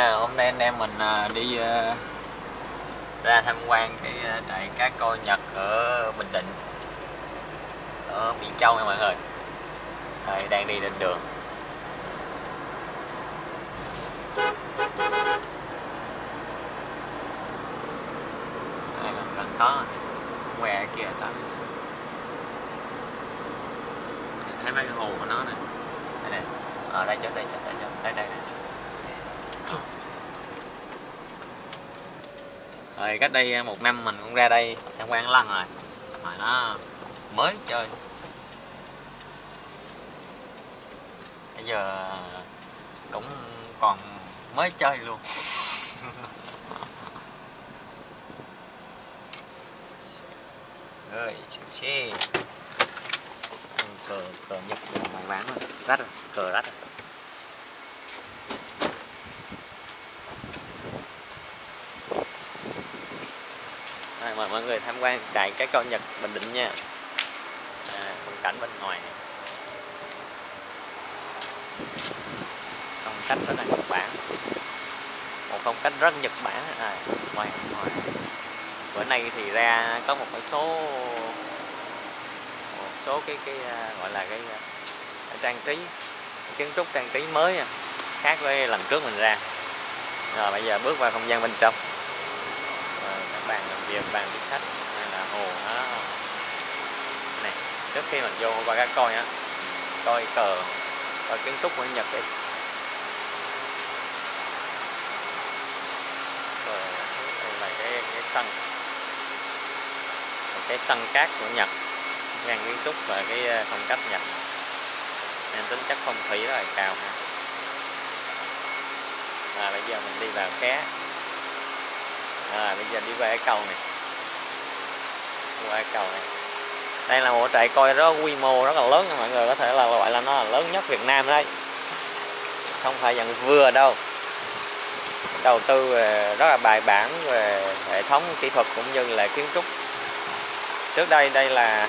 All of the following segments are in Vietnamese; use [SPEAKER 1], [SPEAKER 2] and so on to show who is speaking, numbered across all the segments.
[SPEAKER 1] nha. Hôm nay anh em mình đi ra tham quan cái trại cá coi Nhật ở Bình Định, ở Biển Châu nha mọi người. Đây, đang đi lên đường. Đây là gần tó que kia tó. Thấy mấy cái hồ của nó nè. Đây nè. Ở đây trước đây đây. Rồi cách đây 1 năm mình cũng ra đây tham quan lần rồi, mà nó mới chơi. Bây giờ cũng còn mới chơi luôn. Rồi xe cờ Nhật màu vàng rồi, rách rồi, cờ rách rồi. Đây, mời mọi người tham quan trại cá coi Nhật Bình Định nha. Phong cảnh bên ngoài này. Phong cách rất là Nhật Bản, một phong cách rất Nhật Bản. Ngoài bữa nay thì ra có một số cái gọi là cái trang trí, kiến trúc trang trí mới khác với lần trước mình ra. Rồi bây giờ bước vào không gian bên trong. Các bạn làm việc, bàn tiếp khách hay là hồ đó này. Trước khi mình vô qua cá coi á, coi cờ, coi kiến trúc của Nhật đi. Rồi đây là cái sân, một cái sân cát của Nhật, ngang kiến trúc và cái phong cách Nhật, nên tính chất phong thủy rất là cao ha. Bây giờ mình đi vào cá. Bây giờ đi qua cái cầu này, qua cái cầu này. Đây là một trại coi rất quy mô rất là lớn nha mọi người, có thể là gọi là nó là lớn nhất Việt Nam đấy, không phải dạng vừa đâu. Đầu tư rất là bài bản về hệ thống kỹ thuật cũng như là kiến trúc. Trước đây là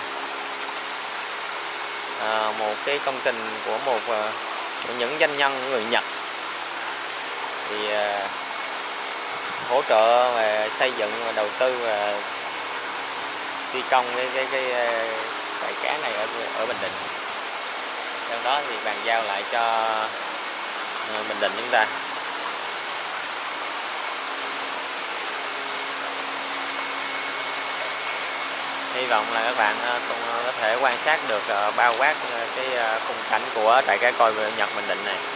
[SPEAKER 1] một cái công trình của những doanh nhân người Nhật, thì hỗ trợ về xây dựng và đầu tư và thi công cái trại cá này ở Bình Định. Sau đó thì bàn giao lại cho Bình Định chúng ta. Hy vọng là các bạn cũng có thể quan sát được bao quát cái khung cảnh của trại cá coi Nhật Bình Định này.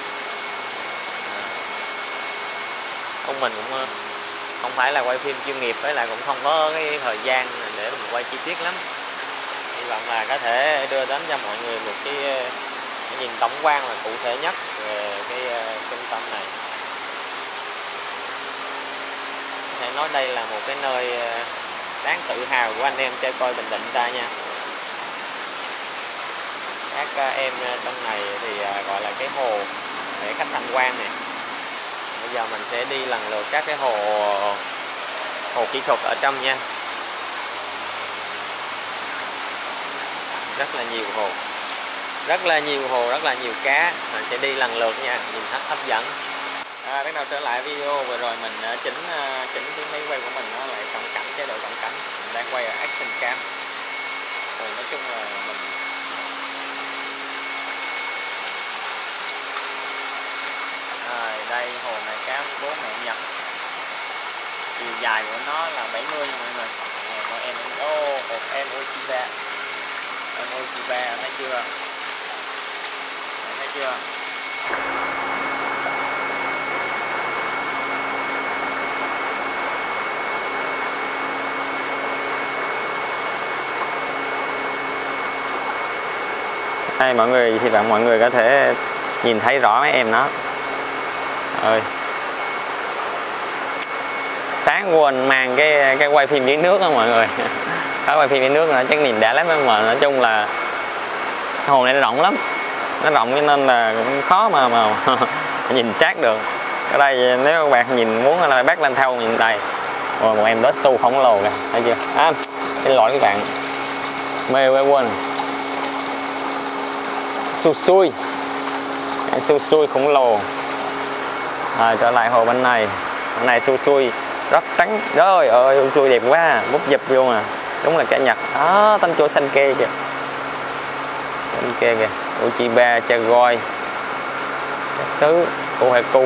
[SPEAKER 1] Mình cũng không phải là quay phim chuyên nghiệp, với lại cũng không có cái thời gian để mình quay chi tiết lắm. Hy vọng là có thể đưa đến cho mọi người một cái nhìn tổng quan là cụ thể nhất về cái trung tâm này. Có thể nói đây là một cái nơi đáng tự hào của anh em chơi coi Bình Định ta nha. Các em trong này thì gọi là cái hồ để khách tham quan này. Bây giờ mình sẽ đi lần lượt các cái hồ kỹ thuật ở trong nha. Rất là nhiều hồ, rất là nhiều cá. Mình sẽ đi lần lượt nha, nhìn rất hấp dẫn. Bắt đầu trở lại video vừa rồi mình chỉnh cái máy quay của mình nó lại cận cảnh, chế độ cận cảnh. Mình đang quay ở action cam. Rồi nói chung là mình đây hồ này cá bố mẹ Nhật. Chiều dài của nó là 70 nha mọi người. Mọi em một em Ochiba. Em Ochiba thấy chưa? Thấy chưa? Đây mọi người, hy vọng mọi người có thể nhìn thấy rõ mấy em nó. Ơi, sáng quên mang cái quay phim dưới nước đó mọi người. Có quay phim dưới nước nữa chắc nhìn đã lắm, mà nói chung là hồ này nó rộng lắm, nó rộng cho nên là cũng khó mà nhìn sát được. Ở đây nếu các bạn nhìn muốn là bác lên theo nhìn đây. Rồi một em đốt xu khổng lồ kìa, thấy chưa? Xin lỗi các bạn, mê quay quên su xui khổng lồ. Rồi trở lại hồ bên này xui xui rất trắng, trời ơi xui xui đẹp quá, bút dập luôn à, đúng là cá Nhật đó. Tancho Sanke kìa, Sanke kìa, Uchiba, Chagoi các thứ, Kohaku,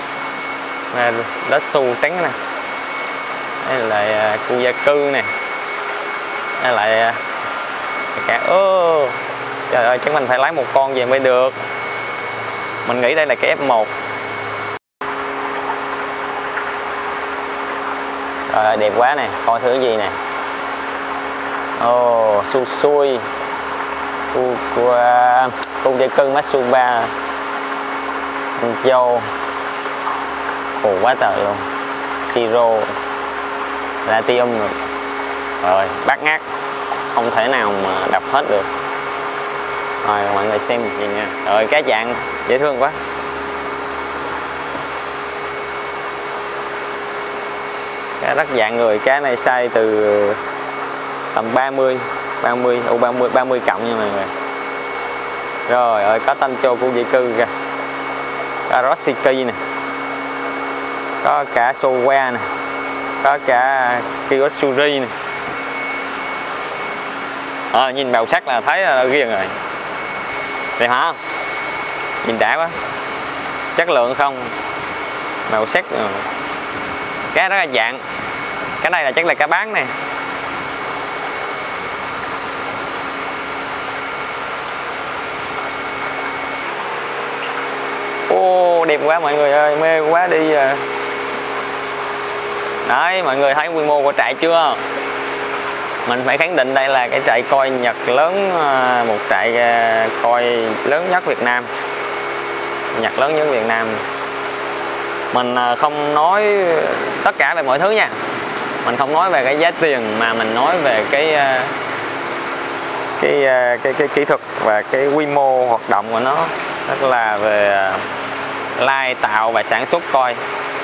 [SPEAKER 1] Datsu trắng nè, đây lại Kuyaku nè, đây lại cả trời ơi, chắc mình phải lấy một con về mới được. Mình nghĩ đây là cái F1. Trời ơi, đẹp quá nè, coi thử gì nè. Susui, Kuyaku, Matsuba, Joe, quá trời luôn, Siro, Latium rồi, bát ngát, không thể nào mà đọc hết được. Rồi mọi người xem gì nha. Rồi cá dạng dễ thương quá. Cá rất dạng người, cá này size từ tầm 30 cộng nha mọi người. Rồi ơi, có Tancho Kuyaku kìa, có Roshiki nè, có cả Sowa nè, có cả Kiyotsuri nè. Nhìn màu sắc là thấy riêng rồi, đẹp hả? Nhìn đã quá, chất lượng không, màu sắc cá rất là dạng. Cái này là chắc là cá bán nè. Đẹp quá mọi người ơi, mê quá đi à. Đấy, mọi người thấy quy mô của trại chưa? Mình phải khẳng định đây là cái trại coi Nhật lớn, một trại coi lớn nhất Việt Nam, Nhật lớn nhất Việt Nam. Mình không nói tất cả về mọi thứ nha, mình không nói về cái giá tiền, mà mình nói về cái kỹ thuật và cái quy mô hoạt động của nó, tức là về lai tạo và sản xuất coi,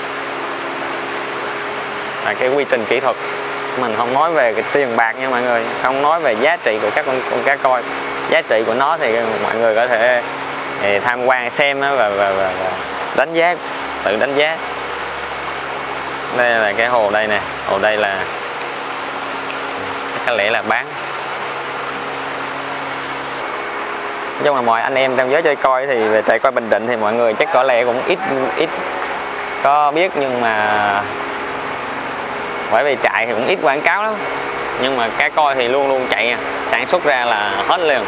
[SPEAKER 1] và cái quy trình kỹ thuật. Mình không nói về cái tiền bạc nha mọi người, không nói về giá trị của các con cá coi. Giá trị của nó thì mọi người có thể tham quan xem và đánh giá, tự đánh giá. Đây là cái hồ đây nè, hồ đây là có lẽ là bán. Nói chung là mọi anh em trong giới chơi coi thì về trại coi Bình Định thì mọi người chắc có lẽ cũng ít có biết, nhưng mà bởi vì trại thì cũng ít quảng cáo lắm, nhưng mà cá coi thì luôn luôn chạy, sản xuất ra là hết liền.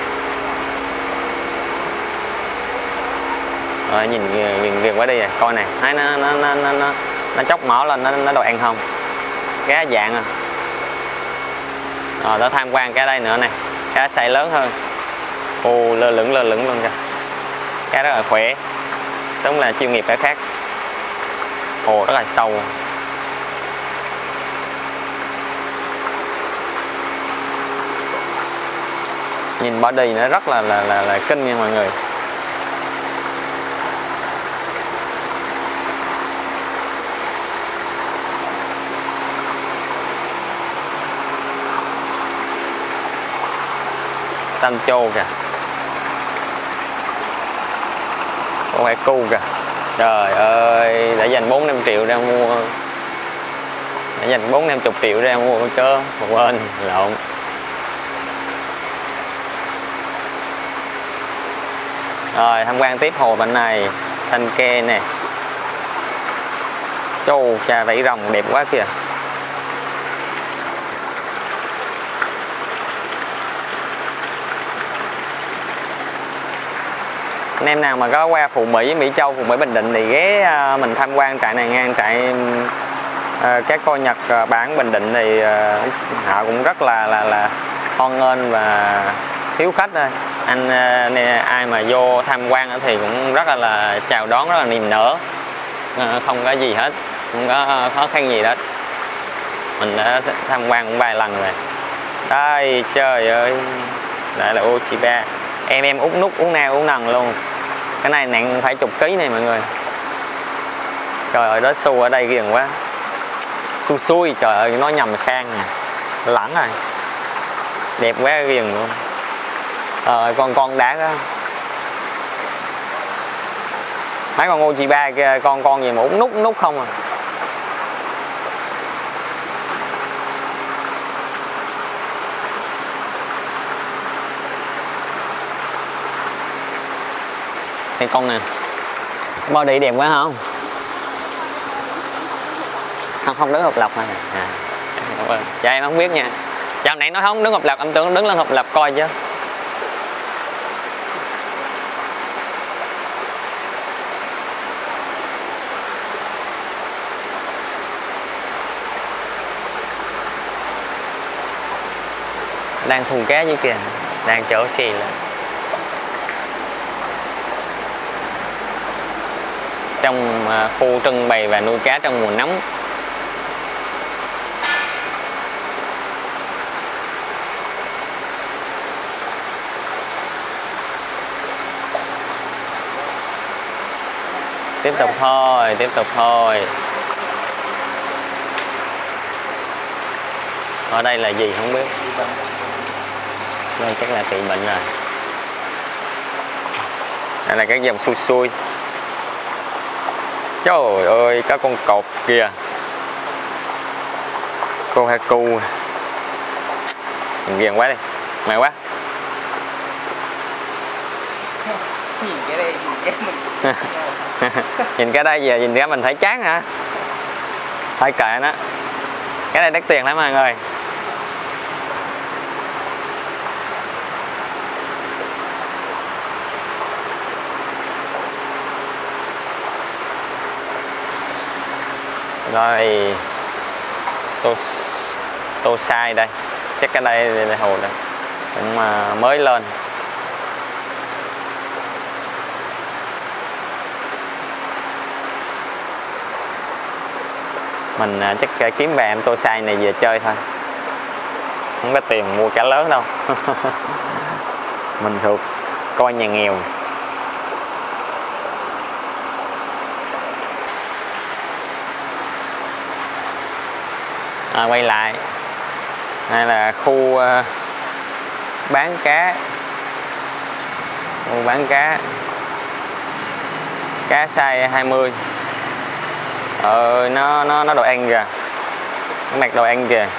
[SPEAKER 1] Rồi nhìn qua đi, coi này, thấy nó chốc mỏ lên, nó đòi ăn không? Cá dạng à. Rồi nó tham quan cái đây nữa này, cá size lớn hơn. Lơ lửng luôn kìa. Cá rất là khỏe, đúng là chuyên nghiệp cá khác. Rất là sâu. Nhìn body nó rất là kinh nha mọi người. Tancho kìa, Kohaku kìa. Trời ơi, đã dành 4-5 triệu ra mua, đã dành 4-50 triệu ra mua chớ, một bên lộn. Rồi tham quan tiếp hồ bên này, Sanke nè. Chô cha, vảy rồng đẹp quá kìa. Anh em nào mà có qua Phú Mỹ, Mỹ Châu, Phú Mỹ, Bình Định thì ghé mình tham quan trại này ngang. Trại cá coi Nhật bản Bình Định thì họ cũng rất là hoan nghênh và thiếu khách thôi. Ai mà vô tham quan thì cũng rất là chào đón, rất là niềm nở, không có gì hết, không có khó khăn gì hết. Mình đã tham quan cũng vài lần rồi. Đây trời ơi, lại là Uchiba. Em út nút uống nao uống nần luôn. Cái này nặng phải chục ký này mọi người. Trời ơi, đó su ở đây ghiền quá. Su xui, trời ơi, nó nhầm khang nè, lẳng rồi, đẹp quá ghiền luôn. Con đá đó. Mấy con Uchiba kia con gì mà út nút không à. Cái con nè, body đẹp quá không? Không đứng hợp lập hả? Dạ em không biết nha. Dạo này nói không đứng hợp lập, em tưởng đứng lên hợp lập coi chứ. Đang thùng cá dưới kìa, đang chở xe lên. Trong khu trưng bày và nuôi cá trong mùa nóng. Tiếp tục thôi, tiếp tục thôi. Ở đây là gì không biết. Đây chắc là trị bệnh rồi. Đây là các dòng xui xui. Trời ơi, có con cọp kìa. Cô hay cu. Ghiền quá đi. Mày quá.
[SPEAKER 2] Nhìn cái đây, nhìn cái mình.
[SPEAKER 1] Nhìn cái đây giờ nhìn ra mình thấy chán hả? Phải kệ nó. Cái này đắt tiền lắm mọi người. Rồi tô sai đây, chắc cái đây hồ đây cũng mới lên. Mình chắc kiếm về em tô sai này về chơi thôi, không có tiền mua cá lớn đâu. Mình thuộc coi nhà nghèo. Quay lại, đây là khu bán cá, khu bán cá size 20. Nó đồ ăn kìa, nó mặc đồ ăn kìa.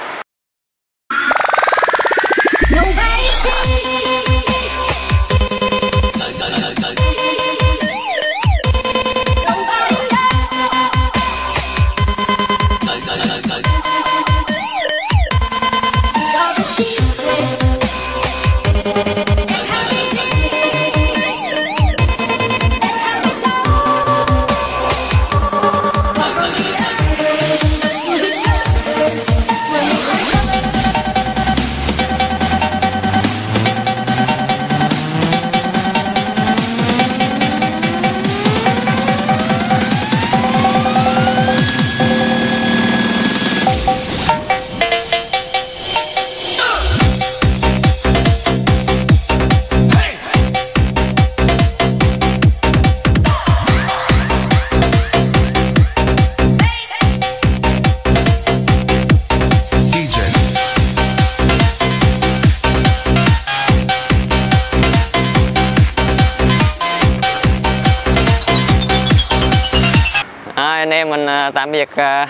[SPEAKER 1] Anh em mình tạm biệt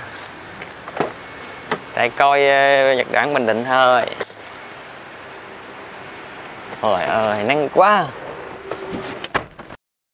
[SPEAKER 1] tại coi Nhật Bản Bình Định thôi. Trời ơi nắng quá.